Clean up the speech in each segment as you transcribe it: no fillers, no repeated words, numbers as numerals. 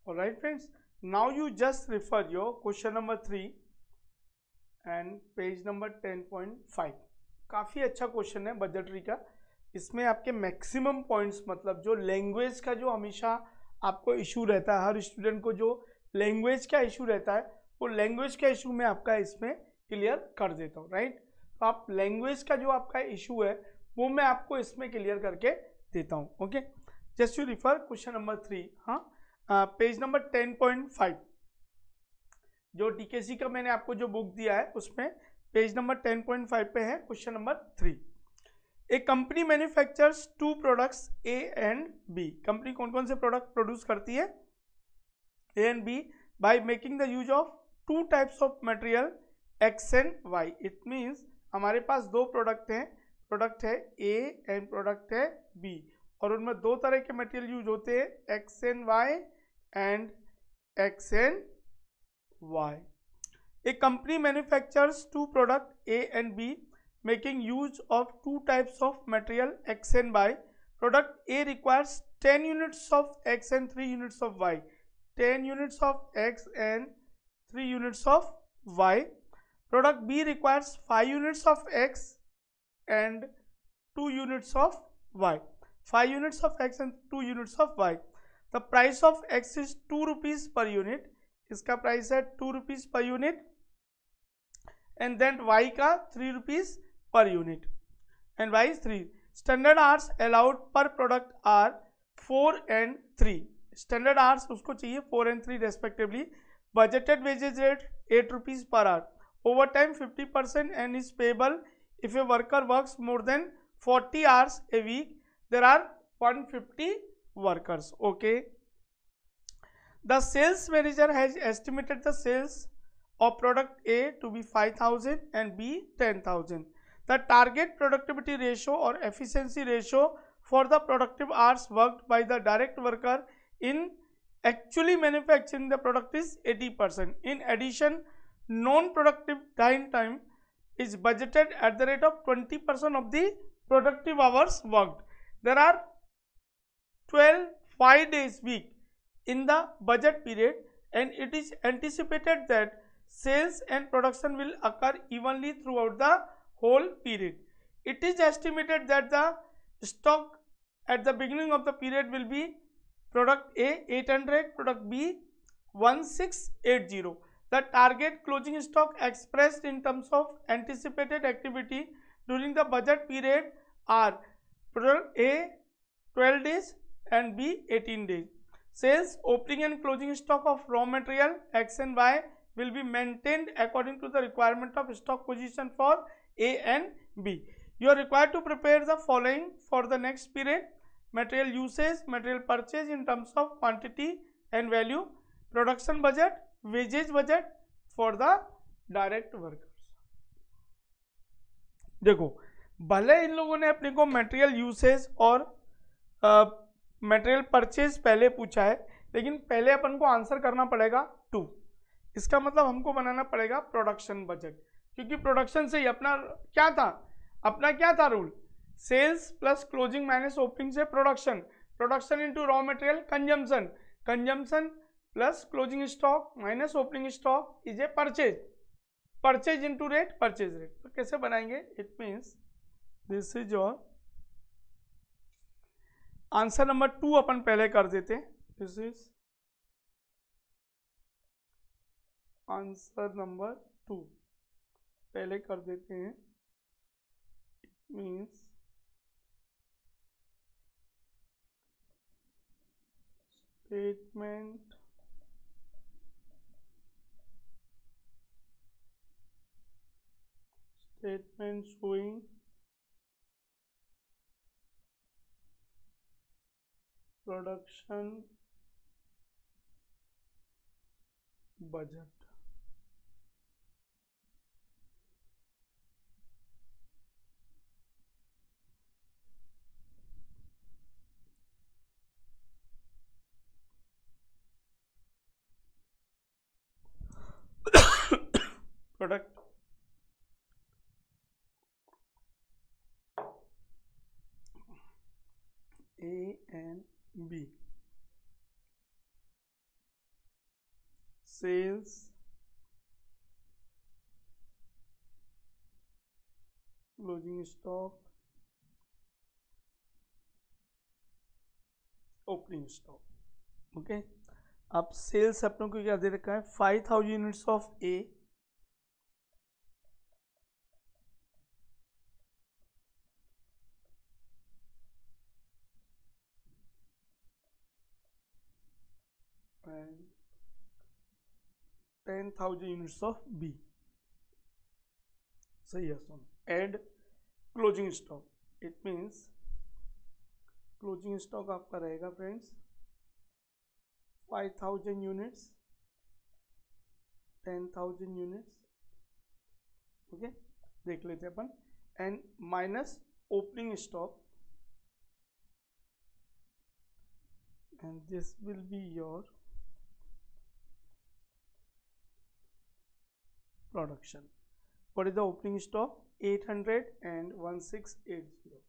Alright friends, now you just refer your question number 3 and page number 10.5। काफ़ी अच्छा question है budgetary का। इसमें आपके मैक्सिमम पॉइंट्स, मतलब जो लैंग्वेज का जो हमेशा आपको इशू रहता है, हर स्टूडेंट को जो लैंग्वेज का इशू रहता है, वो लैंग्वेज का इशू मैं आपका इसमें क्लियर कर देता हूँ, राइट। तो आप लैंग्वेज का जो आपका इशू है वो मैं आपको इसमें क्लियर करके देता हूँ। Okay, just you refer question number 3, हाँ, पेज नंबर 10.5। जो डीकेसी का मैंने आपको जो बुक दिया है उसमें पेज नंबर 10.5 पे है question number 3। A company manufactures two products A and B. Company कौन कौन से प्रोडक्ट प्रोड्यूस करती है, A and B, by making the use of two types of material X and Y. It means हमारे पास दो प्रोडक्ट हैं, product है ए एंड प्रोडक्ट है बी, और उनमें दो तरह के मटेरियल यूज होते हैं, X and Y and X and Y. A company manufactures two products A and B, making use of two types of material X and Y. Product A requires 10 units of X and 3 units of Y. 10 units of X and 3 units of Y. Product B requires 5 units of X and 2 units of Y. 5 units of X and 2 units of Y. The price of X is 2 rupees per unit. इसका price है 2 rupees per unit, and then Y का 3 rupees per unit, and Y 3। Standard hours allowed per product are 4 and 3। Standard hours उसको चाहिए 4 and 3 respectively. Budgeted wages rate 8 rupees per hour. Overtime 50% and is payable if a worker works more than 40 hours a week. There are 150 workers. Okay, the sales manager has estimated the sales of product A to be 5,000 and B 10,000. The target productivity ratio or efficiency ratio for the productive hours worked by the direct worker in actually manufacturing the product is 80%. In addition, non-productive downtime is budgeted at the rate of 20% of the productive hours worked. There are 12 5-day week in the budget period, and it is anticipated that sales and production will occur evenly throughout the whole period. It is estimated that the stock at the beginning of the period will be product A 800, product B 1680. The target closing stock expressed in terms of anticipated activity during the budget period are product A 12 days and B 18 days. Sales, opening and closing stock of raw material X and Y will be maintained according to the requirement of stock position for A and B. You are required to prepare the following for the next period: material usage, material purchase in terms of quantity and value, production budget, wages budget for the direct workers. देखो, भले इन लोगों ने अपने को material usage और material purchase पहले पूछा है, लेकिन पहले अपन को आंसर करना पड़ेगा 2। इसका मतलब हमको बनाना पड़ेगा प्रोडक्शन बजट, क्योंकि प्रोडक्शन से ही अपना क्या था rule, sales plus closing minus opening से production, production into raw material consumption, consumption plus closing stock minus opening stock is a purchase, purchase into rate, purchase rate. तो कैसे बनाएंगे, it means this is your answer number 2 अपन पहले कर देते हैं। This is answer number 2 पहले कर देते हैं। It means statement showing production budget। प्रोडक्ट A and B, sales closing stock opening stock. Okay, अब सेल्स अपनों को क्या दे रखा है, 5000 units of A, and 10,000 units of B. सही है सुन, add closing stock, it means closing stock आपका रहेगा फ्रेंड्स 5000 यूनिट्स, 10,000 यूनिट्स। ओके, देख लेते हैं अपन, and minus opening stock, and this will be your production. What is the opening stock, 800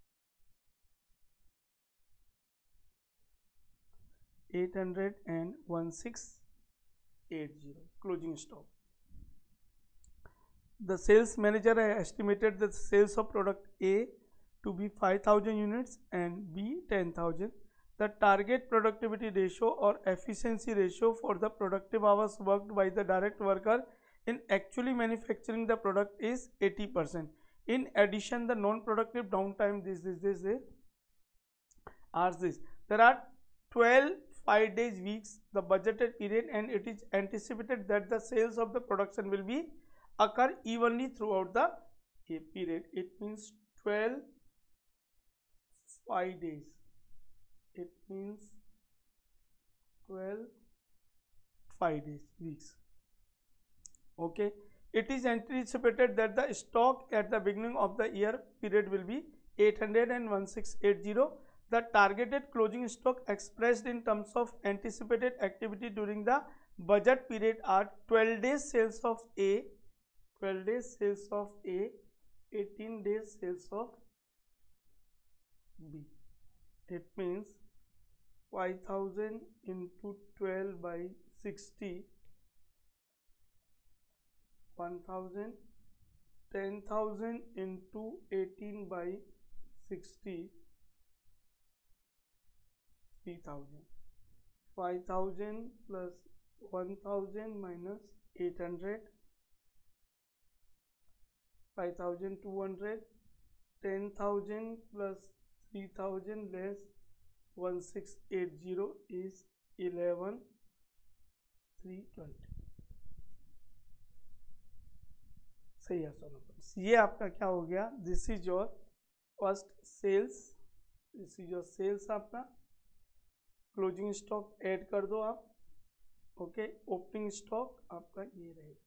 and 1680 closing stock. The sales manager estimated the sales of product A to be 5000 units and B 10,000. The target productivity ratio or efficiency ratio for the productive hours worked by the direct worker in actually manufacturing the product is 80%. In addition, the non-productive downtime there are 12 5 days weeks the budgeted period, and it is anticipated that the sales of the production will be occur evenly throughout the period. It means 12 5 days, it means 12 5 days weeks. Okay, it is anticipated that the stock at the beginning of the year period will be 800 and 1680. The targeted closing stock expressed in terms of anticipated activity during the budget period are 12 days sales of A, 12 days sales of A, 18 days sales of B. It means 5000 into 12 by 60, 1000, 10,000 into 18 by 60, 3000, 5000 plus 1000 minus 800, 5200, 10,000 plus 3000 less 1680 is 11,320. सही है सोनू, ये आपका क्या हो गया, this is your first sales, this is your sales आपका। Closing stock add कर दो आप। ओके, ओपनिंग स्टॉक आपका ये रहेगा,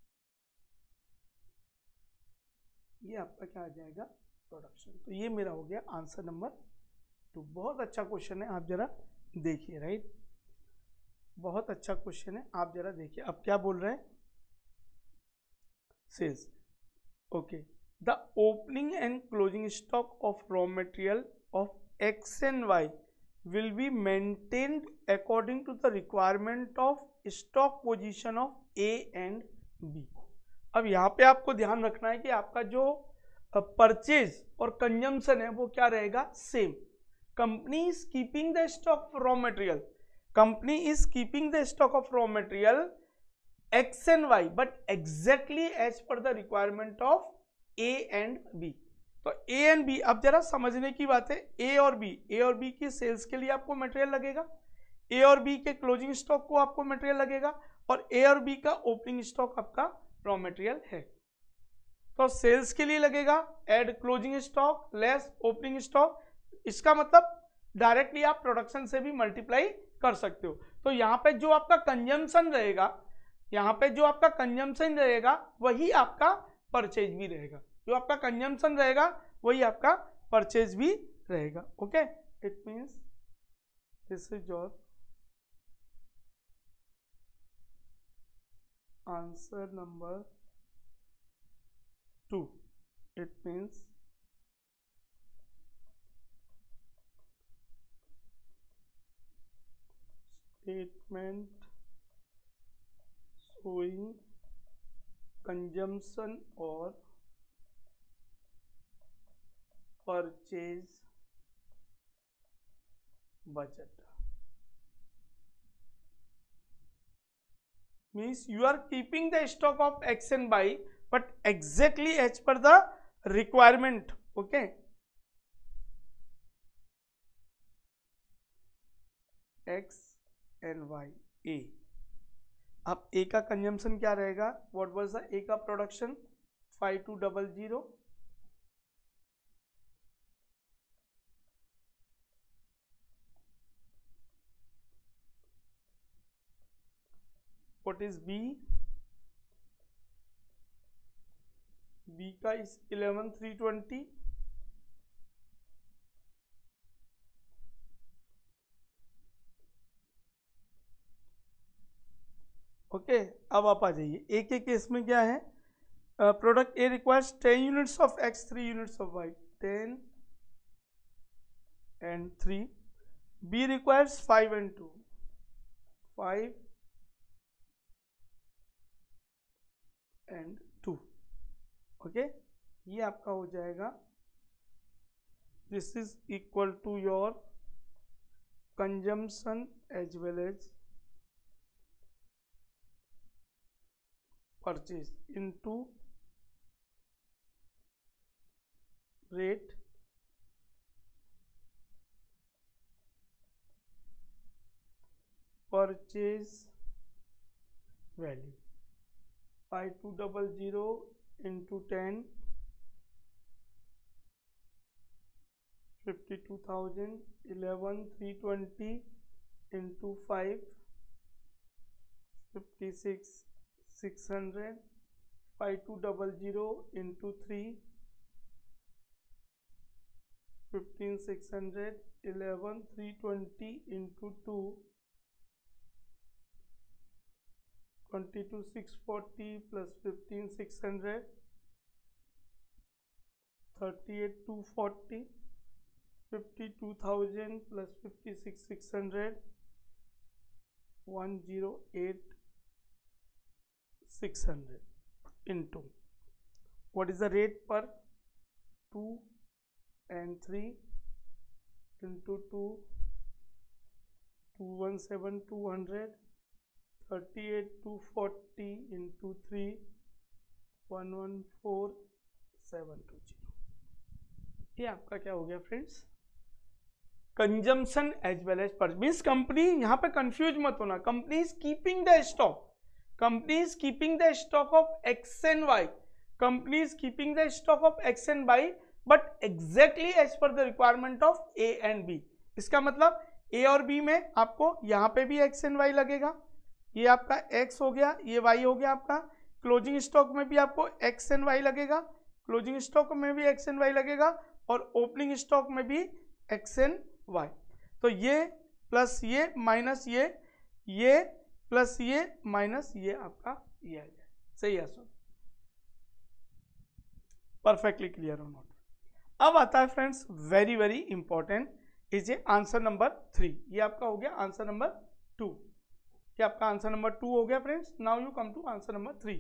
ये आपका क्या आ जाएगा, प्रोडक्शन। तो ये मेरा हो गया आंसर नंबर 2। बहुत अच्छा क्वेश्चन है, आप जरा देखिए, राइट, बहुत अच्छा क्वेश्चन है, आप जरा देखिए। अब क्या बोल रहे हैं, sales. Okay, the opening and closing stock of raw material of X and Y will be maintained according to the requirement of stock position of A and B. अब यहाँ पे आपको ध्यान रखना है कि आपका जो परचेज और कंजम्पशन है वो क्या रहेगा, same. Company is keeping the stock of raw material, company is keeping the stock of raw material X and Y, but exactly as per the requirement of A and B. तो A and B, अब जरा समझने की बात है, ए और B की sales के लिए आपको मटेरियल लगेगा, ए और बी के क्लोजिंग स्टॉक को आपको मटेरियल लगेगा, और ए और बी का ओपनिंग स्टॉक आपका रॉ मटेरियल है। तो सेल्स के लिए लगेगा add closing stock less opening stock, इसका मतलब डायरेक्टली आप प्रोडक्शन से भी मल्टीप्लाई कर सकते हो। तो यहाँ पे जो आपका कंजम्पशन रहेगा, यहाँ पे जो आपका कंजम्पशन रहेगा वही आपका परचेज भी रहेगा, जो आपका कंजम्पशन रहेगा वही आपका परचेज भी रहेगा। Okay, it means this is your answer number 2। It means statement showing consumption or purchase budget. Means you are keeping the stock of X and Y, but exactly as per the requirement. Okay, X and Y A. अब A का consumption क्या रहेगा? What was the A का production? 5200. What is B? B का is 11320. ओके, अब आप आ जाइए ए के केस में क्या है? Product A requires 10 units of X, 3 units of Y. 10 and 3. B requires 5 and 2. 5 and 2. Okay, ये आपका हो जाएगा. This is equal to your consumption as well as purchase into rate purchase value. 5200 into 10, 52,000. 11,320 into 5, 56,600. 5200 into 3, 15,600. 11,320 into 2, 22,640 plus 15,600, 38,240. 52,000 plus 56,600, 108,600 into what is the rate per 2 and 3 into 2, 217,200. 38,240 into 3, 114,720. ये आपका क्या हो गया friends? Consumption as well as purchase. Means company, यहाँ पे confuse मत होना, company is keeping the stock. Company is keeping the stock of X and Y. Company is keeping the stock of X and Y but exactly as per the requirement of A and B. इसका मतलब ए और B में आपको यहाँ पे भी x and Y लगेगा. ये आपका x हो गया, ये y हो गया आपका. क्लोजिंग स्टॉक में भी आपको x एंड y लगेगा, क्लोजिंग स्टॉक में भी x एंड y लगेगा, और ओपनिंग स्टॉक में भी x एंड y. तो ये प्लस ये माइनस ये प्लस ये माइनस ये आपका ये आ जाए. सही है सर? परफेक्टली क्लियर हो नॉट? अब आता है friends very very important is a answer number 3. ये आपका हो गया आंसर नंबर 2. क्या आपका आंसर नंबर 2 हो गया friends? Now you come to answer number 3.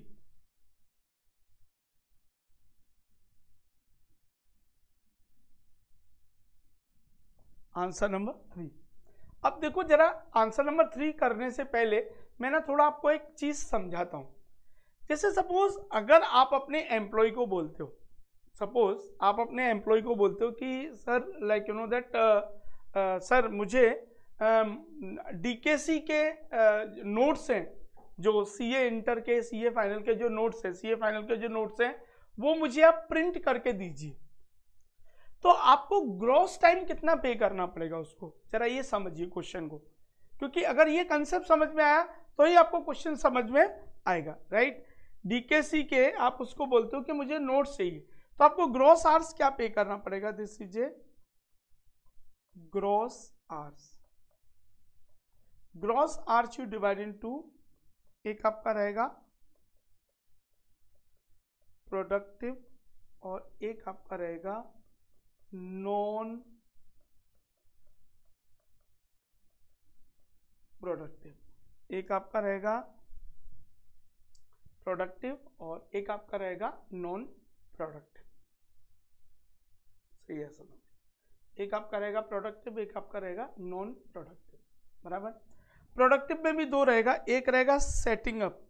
Answer number 3. अब देखो जरा, आंसर नंबर 3 करने से पहले मैं ना थोड़ा आपको एक चीज समझाता हूं. जैसे सपोज अगर आप अपने एम्प्लॉय को बोलते हो, सपोज आप अपने एम्प्लॉय को बोलते हो कि sir like you know that sir मुझे डीकेसी के नोट्स हैं, जो सीए इंटर के, सीए फाइनल के जो नोट्स हैं, सीए फाइनल के जो नोट्स हैं वो मुझे आप प्रिंट करके दीजिए. तो आपको ग्रॉस टाइम कितना पे करना पड़ेगा उसको? जरा ये समझिए क्वेश्चन को, क्योंकि अगर ये कंसेप्ट समझ में आया तो ही आपको क्वेश्चन समझ में आएगा. राइट? डीकेसी के आप उसको बोलते हो कि मुझे नोट्स चाहिए, तो आपको ग्रॉस आवर्स क्या पे करना पड़ेगा? This is a gross hours. Gross hours you divide into, एक आपका रहेगा प्रोडक्टिव और एक आपका रहेगा नॉन प्रोडक्टिव. एक आपका रहेगा प्रोडक्टिव और एक आपका रहेगा नॉन प्रोडक्टिव। सही है सुनो, एक आपका रहेगा प्रोडक्टिव, एक आपका रहेगा नॉन प्रोडक्टिव, बराबर। प्रोडक्टिव में भी दो रहेगा, एक रहेगा सेटिंग अप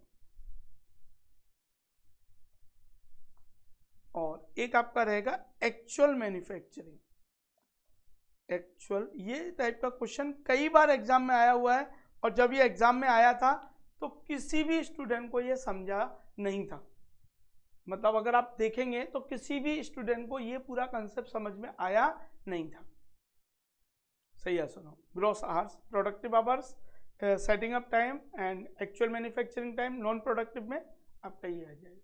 और एक आपका रहेगा एक्चुअल मैन्युफैक्चरिंग। एक्चुअल, ये टाइप का क्वेश्चन कई बार एग्जाम में आया हुआ है और जब ये एग्जाम में आया था तो किसी भी स्टूडेंट को ये समझा नहीं था। मतलब अगर आप देखेंगे तो किसी भी स्टूडेंट को ये पूरा कंसेप्ट समझ में आया नहीं था। सही है सुनो, gross hours, productive hours, setting up time and actual manufacturing time, non productive में आपका ये आ जाएगा।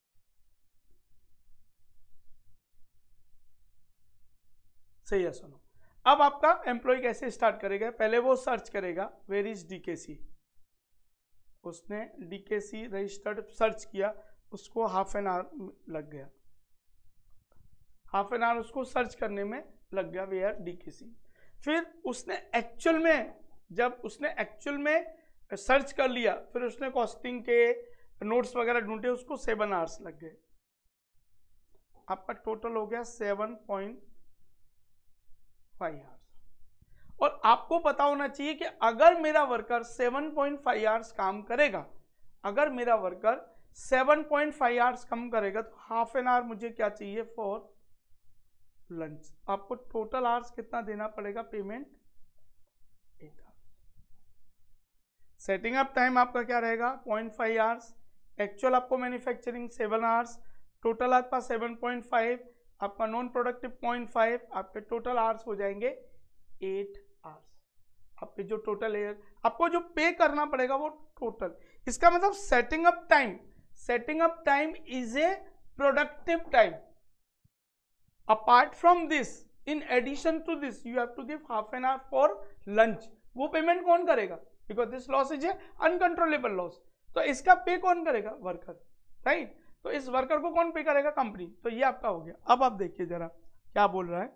सही है सुनो, अब आपका एम्प्लॉय कैसे स्टार्ट करेगा, पहले वो सर्च करेगा वेयर इज डीकेसी। उसने डीकेसी रजिस्टर्ड सर्च किया, उसको हाफ एन आवर लग गया, हाफ एन आवर उसको सर्च करने में लग गया वेयर डीकेसी। फिर उसने एक्चुअल में, जब उसने एक्चुअल में सर्च कर लिया, फिर उसने कॉस्टिंग के नोट्स वगैरह ढूंढे, उसको 7 आवर्स लग गए। आपका टोटल हो गया 7.5 आवर्स। और आपको पता होना चाहिए कि अगर मेरा वर्कर 7.5 आवर्स काम करेगा, अगर मेरा वर्कर 7.5 आवर्स कम करेगा तो हाफ एन आवर मुझे क्या चाहिए फॉर लंच। आपको टोटल आवर्स कितना देना पड़ेगा payment, 8 hours. Setting up time आपका क्या रहेगा 0.5 आवर्स, एक्चुअल आपको मैन्युफैक्चरिंग 7 आवर्स, टोटल आपका 7.5, आपका नॉन प्रोडक्टिव 0.5, आपके टोटल आवर्स हो जाएंगे 8 आवर्स। आपके जो टोटल है, आपको जो पे करना पड़ेगा वो टोटल। इसका मतलब setting up time is a productive time. Apart from this, in addition to this, you have to give half an hour for lunch. वो पेमेंट कौन करेगा, because this loss is a uncontrollable loss, तो इसका पे कौन करेगा, worker, right. तो इस वर्कर को कौन पे करेगा, कंपनी। तो ये आपका हो गया। अब आप देखिए जरा क्या बोल रहा है।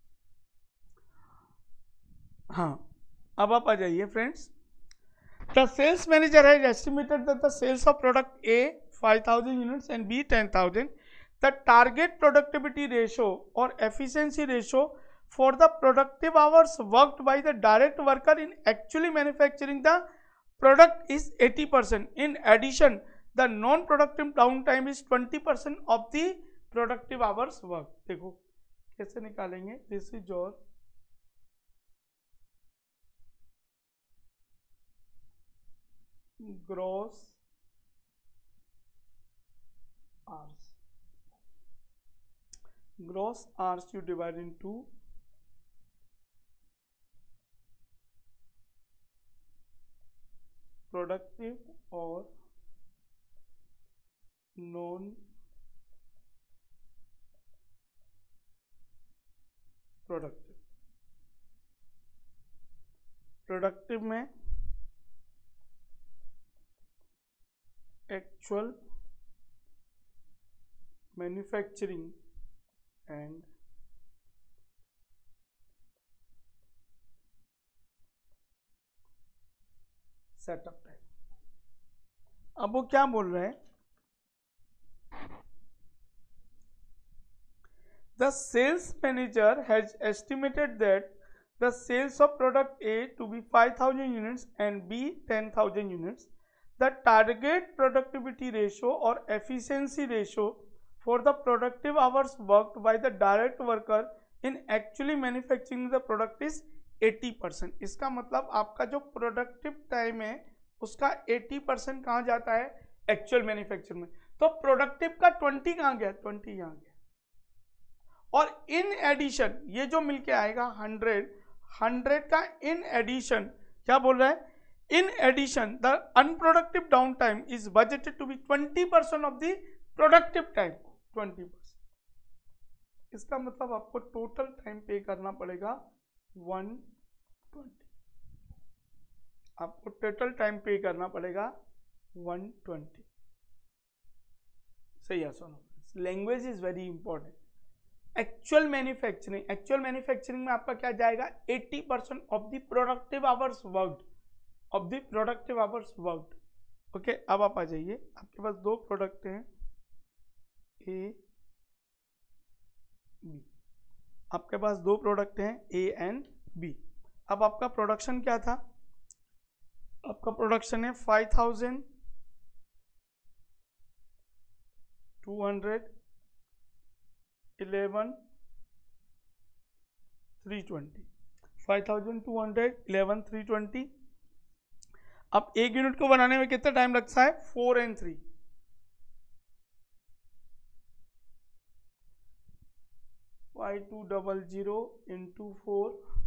हाँ, अब आप आ जाइए friends. The sales manager has estimated that the sales of product a 5000 units and b 10,000. The target productivity ratio or efficiency ratio for the productive hours worked by the direct worker in actually manufacturing the product is 80%. In addition, the non-productive downtime is 20% of the productive hours worked. देखो कैसे निकालेंगे, this is your gross hours. Gross hours you divide into productive or non productive. Productive में actual manufacturing and setup time. अब वो क्या बोल रहे हैं, the sales manager has estimated that the sales of product a to be 5000 units and b 10,000 units. The target productivity ratio or efficiency ratio for the productive hours worked by the direct worker in actually manufacturing the product is 80%. इसका मतलब आपका जो productive time है उसका 80% कहाँ जाता है, actual manufacture में। तो प्रोडक्टिव का 20 कहाँ गया, 20 यहाँ गया। और इन एडिशन ये जो मिलके आएगा 100 का इन एडिशन क्या बोल रहा है, in addition the unproductive downtime is budgeted to be 20% of the productive time, 20%. इसका मतलब आपको टोटल टाइम पे करना पड़ेगा 120, आपको टोटल टाइम पे करना पड़ेगा 120। सही है सुनो, language is very important. Actual manufacturing में आपका क्या जाएगा, 80% of the productive hours worked, of the productive hours worked. Okay, अब आप आ जाइए, आपके पास दो प्रोडक्ट हैं ए बी, आपके पास दो प्रोडक्ट हैं ए एंड बी। अब आपका प्रोडक्शन क्या था? आपका प्रोडक्शन है 5,200, 11, 320, 5,200, 11, 320। अब एक यूनिट को बनाने में कितना टाइम लगता है? 4 and 3, 5,200 into 4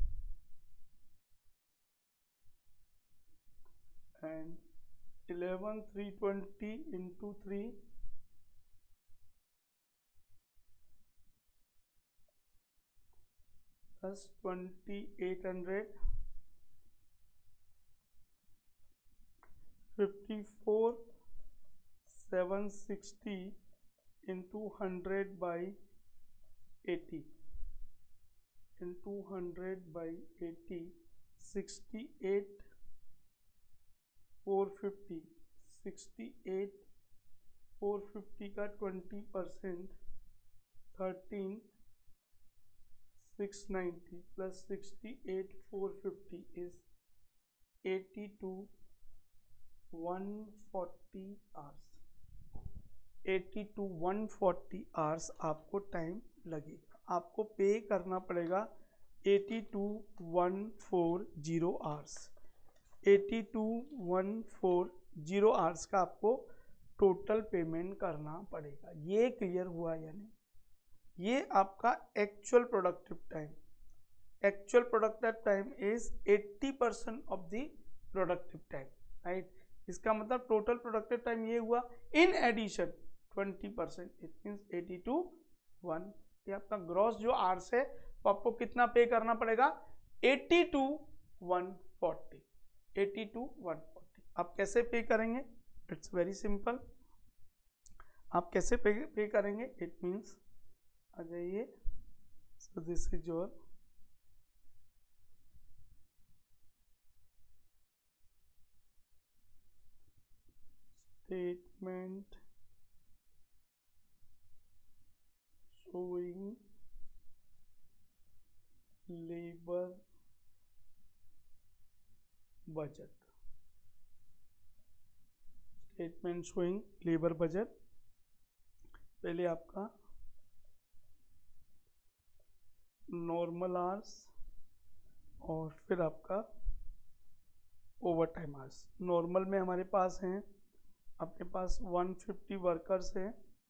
and 11, 320 into 3 plus 2,800, 54,760 into 100 by 80 into 100 by 80, 68,450, 68,450 का 20%, 13,690 plus 68,450 is 82,140 hours। 82,140 hours आपको टाइम लगेगा, आपको पे करना पड़ेगा 82,140 hours। 82,140 hours का आपको टोटल पेमेंट करना पड़ेगा। ये क्लियर हुआ? यानी ये आपका actual productive time, actual productive time is 80% of the productive time, right. इसका मतलब टोटल प्रोडक्टिव टाइम ये हुआ, इन एडिशन 20%, इट मीन्स 82,1। ये आपका ग्रॉस जो आर्स है वो आपको कितना पे करना पड़ेगा? 82,140, 82,140। आप कैसे पे करेंगे? It's very simple. आप कैसे पे करेंगे? इट मीन्स, आ जाइए, so this is your statement showing labor budget, statement showing labor budget। पहले आपका नॉर्मल आवर्स और फिर आपका ओवर टाइम आवर्स। नॉर्मल में हमारे पास हैं, आपके पास 150 वर्कर्स हैं,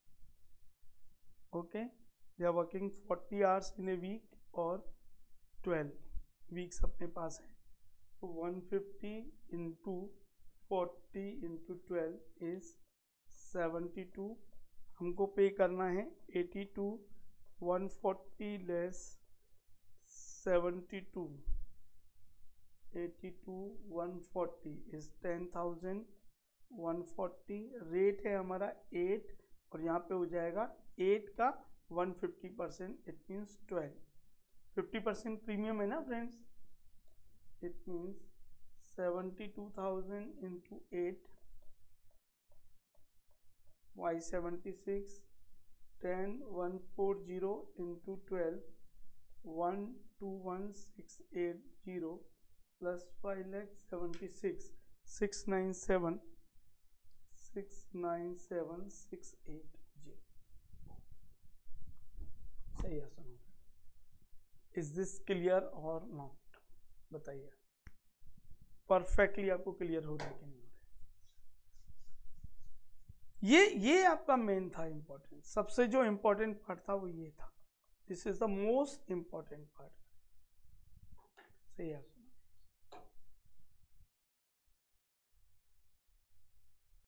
okay, they are working 40 hours in a week और 12 वीक्स अपने पास हैं। तो 150 इंटू 40 इंटू 12 इज 72। हमको पे करना है 82,140 लेस 72, 82,140 इज 10,140। रेट है हमारा 8 और यहाँ पे हो जाएगा 8 का 150%, इट मीन्स 12। 50% प्रीमियम है ना friends, it means 72,000 into 8 y 76, 10,140 into 12 121,680 plus 5,76,697 697,680। सही है सुनो? Is this clear or not? बताइए, परफेक्टली आपको क्लियर हो रहा है कि नहीं हो रहा है? ये आपका मेन था इंपॉर्टेंट, सबसे जो इंपॉर्टेंट पार्ट था वो ये था। This is the most important part. सही है।